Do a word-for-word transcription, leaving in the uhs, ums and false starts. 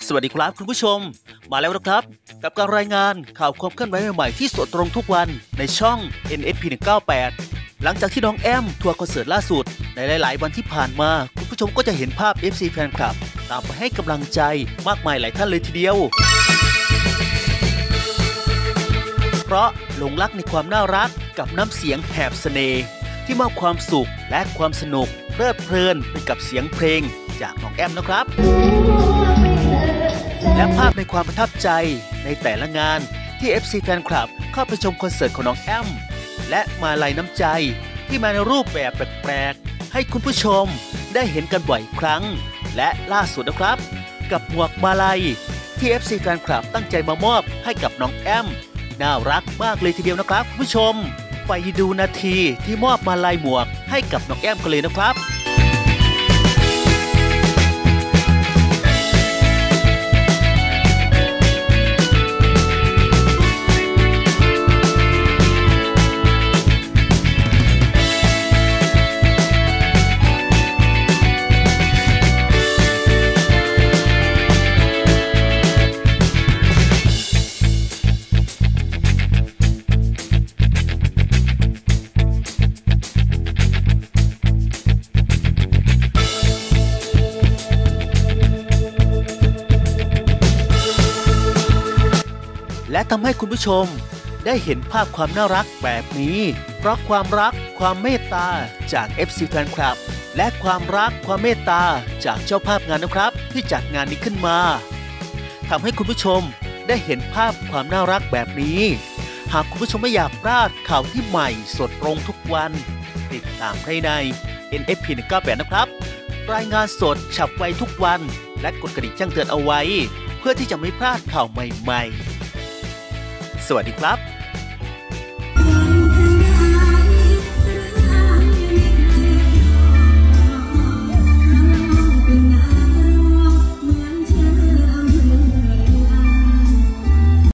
สวัสดีครับคุณผู้ชมมาแล้วนะครับกับการรายงานข่าวความเคลื่อนไหวใหม่ๆที่สดตรงทุกวันในช่อง เอ็น เอส พี หนึ่งเก้าแปด หลังจากที่น้องแอมทัวร์คอนเสิร์ตล่าสุดในหลายๆวันที่ผ่านมาคุณผู้ชมก็จะเห็นภาพ เอฟ ซี แฟนคลับตามไปให้กำลังใจมากมายหลายท่านเลยทีเดียวเพราะหลงรักในความน่ารักกับน้ำเสียงแหบเสน่ห์ที่มอบความสุขและความสนุกเพลิดเพลินไปกับเสียงเพลงจากน้องแอมนะครับและภาพในความประทับใจในแต่ละงานที่ เอฟ ซี แฟนคลับเข้าไปชมคอนเสิร์ตของน้องแอมและมาลัยน้ำใจที่มาในรูปแบบแปลกๆให้คุณผู้ชมได้เห็นกันบ่อยครั้งและล่าสุดนะครับกับหมวกมาลัยที่ เอฟ ซี แฟนคลับตั้งใจมามอบให้กับน้องแอมน่ารักมากเลยทีเดียวนะครับคุณผู้ชมไปดูนาทีที่มอบมาลัยหมวกให้กับน้องแอมกันเลยนะครับและทำให้คุณผู้ชมได้เห็นภาพความน่ารักแบบนี้เพราะความรักความเมตตาจาก เอฟ ซี แฟนคลับและความรักความเมตตาจากเจ้าภาพงานนะครับที่จัดงานนี้ขึ้นมาทำให้คุณผู้ชมได้เห็นภาพความน่ารักแบบนี้หากคุณผู้ชมไม่อยากพลาดข่าวที่ใหม่สดตรงทุกวันติดตามได้ใน เอ็น เอฟ พี หนึ่งเก้าแปด นะครับรายงานสดฉับไวทุกวันและกดกระดิ่งแจ้งเตือนเอาไว้เพื่อที่จะไม่พลาดข่าวใหม่ๆสวัสดีครับ